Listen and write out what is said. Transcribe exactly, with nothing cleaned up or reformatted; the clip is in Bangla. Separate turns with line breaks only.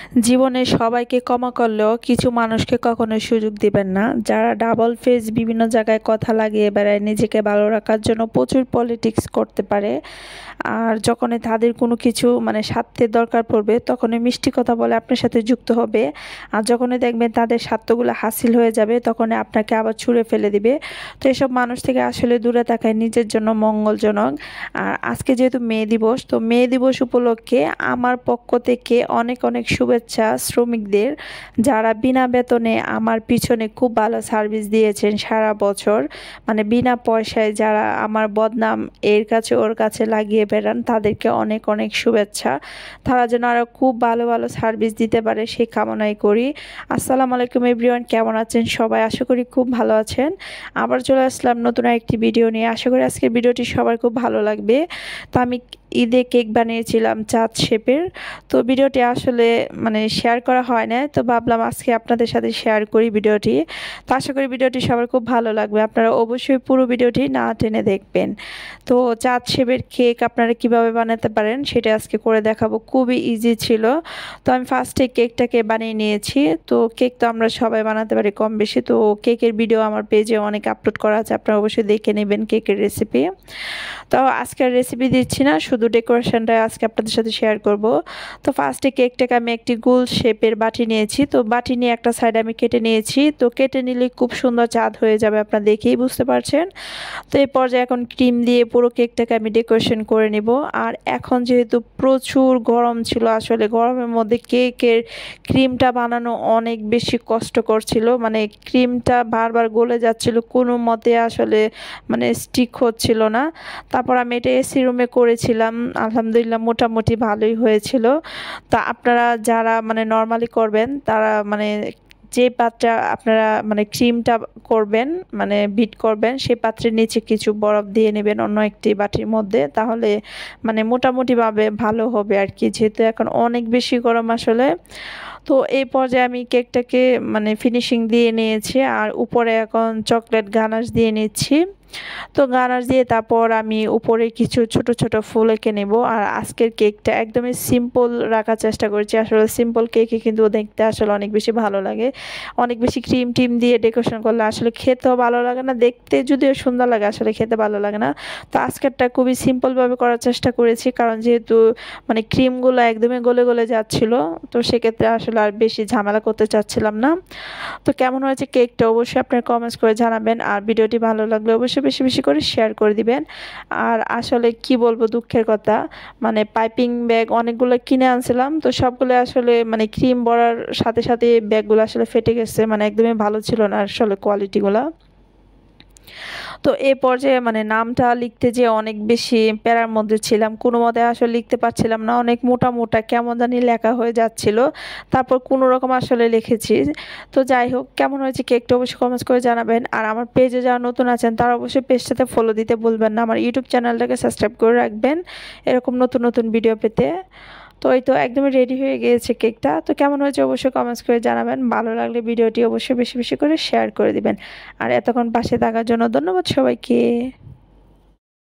জীবনে সবাইকে ক্ষমা করলেও কিছু মানুষকে কখনোই সুযোগ দিবেন না, যারা ডাবল ফেস বিভিন্ন জায়গায় কথা লাগিয়ে বেড়ায়, নিজেকে ভালো রাখার জন্য প্রচুর পলিটিক্স করতে পারে। আর যখনই তাদের কোনো কিছু মানে স্বার্থের দরকার পড়বে তখনই মিষ্টি কথা বলে আপনার সাথে যুক্ত হবে, আর যখনই দেখবেন তাদের স্বার্থগুলো হাসিল হয়ে যাবে তখনই আপনাকে আবার ছুঁড়ে ফেলে দিবে। তো এসব মানুষ থেকে আসলে দূরে থাকাই নিজের জন্য মঙ্গলজনক। আর আজকে যেহেতু মে দিবস, তো মে দিবস উপলক্ষে আমার পক্ষ থেকে অনেক অনেক শুভেচ্ছা শ্রমিকদের, যারা বিনা বেতনে আমার পিছনে খুব ভালো সার্ভিস দিয়েছেন সারা বছর, মানে বিনা পয়সায় যারা আমার বদনাম এর কাছে ওর কাছে লাগিয়ে বেড়ান, তাদেরকে অনেক অনেক শুভেচ্ছা। তারা যেন আরও খুব ভালো ভালো সার্ভিস দিতে পারে সেই কামনাই করি। আসসালামু আলাইকুম এভরিওয়ান, কেমন আছেন সবাই? আশা করি খুব ভালো আছেন। আবার চলে আসলাম নতুন একটি ভিডিও নিয়ে। আশা করি আজকের ভিডিওটি সবার খুব ভালো লাগবে। তো আমি ঈদে কেক বানিয়েছিলাম চাঁদ শেপের। তো ভিডিওটি আসলে মানে শেয়ার করা হয় না, তো ভাবলাম আজকে আপনাদের সাথে শেয়ার করি ভিডিওটি। তো আশা করি ভিডিওটি সবার খুব ভালো লাগবে, আপনারা অবশ্যই পুরো ভিডিওটি না টেনে দেখবেন। তো চাঁদ শেপের কেক আপনারা কিভাবে বানাতে পারেন সেটা আজকে করে দেখাবো, খুবই ইজি ছিল। তো আমি ফার্স্টে কেকটাকে বানিয়ে নিয়েছি। তো কেক তো আমরা সবাই বানাতে পারি কম বেশি, তো কেকের ভিডিও আমার পেজে অনেক আপলোড করা আছে, আপনারা অবশ্যই দেখে নেবেন কেকের রেসিপি। তো আজকের রেসিপি দিচ্ছি না, শুধু ডেকোরেশনটা আজকে আপনাদের সাথে শেয়ার করব। তো ফার্স্টে কেকটাকে আমি একটি গোল শেপের বাটি নিয়েছি, তো বাটি নিয়ে একটা সাইড আমি কেটে নিয়েছি। তো কেটে নিলে খুব সুন্দর চাঁদ হয়ে যাবে, আপনারা দেখেই বুঝতে পারছেন। তো এই পর্যায়ে এখন ক্রিম দিয়ে পুরো কেকটাকে আমি ডেকোরেশন করে নিব। আর এখন যেহেতু প্রচুর গরম ছিল, আসলে গরমের মধ্যে কেকের ক্রিমটা বানানো অনেক বেশি কষ্টকর ছিল, মানে ক্রিমটা বারবার গলে যাচ্ছিল, কোনো মতে আসলে মানে স্টিক হচ্ছিল না। তারপর আমি এটা এসি রুমে করেছিলাম, আলহামদুলিল্লাহ মোটামুটি ভালোই হয়েছিল। তা আপনারা যারা মানে নর্মালি করবেন তারা মানে যে পাত্রে আপনারা মানে ক্রিমটা করবেন মানে বিট করবেন সেই পাত্রের নিচে কিছু বরফ দিয়ে নেবেন অন্য একটি বাটির মধ্যে, তাহলে মানে মোটামুটিভাবে ভালো হবে আর কি, যেহেতু এখন অনেক বেশি গরম আসলে। তো এই পর্যায়ে আমি কেকটাকে মানে ফিনিশিং দিয়ে নিয়েছি, আর উপরে এখন চকলেট গানাশ দিয়ে নিচ্ছি। তো গানাশ দিয়ে তারপর আমি উপরে কিছু ছোট ছোট ফুল এঁকে নেব। আর আজকের কেকটা একদমই সিম্পল রাখার চেষ্টা করেছি, আসলে সিম্পল কেকে কিন্তু দেখতে আসলে অনেক বেশি ভালো লাগে। অনেক বেশি ক্রিম টিম দিয়ে ডেকোরেশন করলে আসলে খেতেও ভালো লাগে না, দেখতে যদিও সুন্দর লাগে আসলে খেতে ভালো লাগে না। তো আজকেরটা খুবই সিম্পলভাবে করার চেষ্টা করেছি, কারণ যেহেতু মানে ক্রিমগুলো একদমই গলে গলে যাচ্ছিল, তো সেক্ষেত্রে আসলে আর বেশি ঝামেলা করতে চাচ্ছিলাম না। তো কেমন হয়েছে কেকটা অবশ্যই আপনার কমেন্টস করে জানাবেন, আর ভিডিওটি ভালো লাগলে অবশ্যই বেশি বেশি করে শেয়ার করে দিবেন। আর আসলে কি বলবো, দুঃখের কথা, মানে পাইপিং ব্যাগ অনেকগুলো কিনে আনছিলাম, তো সবগুলো আসলে মানে ক্রিম ভরার সাথে সাথে ব্যাগগুলো আসলে ফেটে গেছে, মানে একদমই ভালো ছিল না আসলে কোয়ালিটিগুলো। তো এই পর্যায়ে মানে নামটা লিখতে যে অনেক বেশি প্যারার মধ্যে ছিলাম, কোনো মতে আসলে লিখতে পারছিলাম না, অনেক মোটা মোটা কেমন জানি লেখা হয়ে যাচ্ছিল। তারপর কোনো রকম আসলে লিখেছি। তো যাই হোক, কেমন হয়েছে কেকটা অবশ্যই কমেন্টস করে জানাবেন। আর আমার পেজে যারা নতুন আছেন তারা অবশ্যই পেজটাতে ফলো দিতে ভুলবেন না, আমার ইউটিউব চ্যানেলটাকে সাবস্ক্রাইব করে রাখবেন এরকম নতুন নতুন ভিডিও পেতে। তো এই তো একদমই রেডি হয়ে গিয়েছে কেকটা। তো কেমন হয়েছে অবশ্যই কমেন্টস করে জানাবেন, ভালো লাগলে ভিডিওটি অবশ্যই বেশি বেশি করে শেয়ার করে দিবেন। আর এতক্ষণ পাশে থাকার জন্য ধন্যবাদ সবাইকে।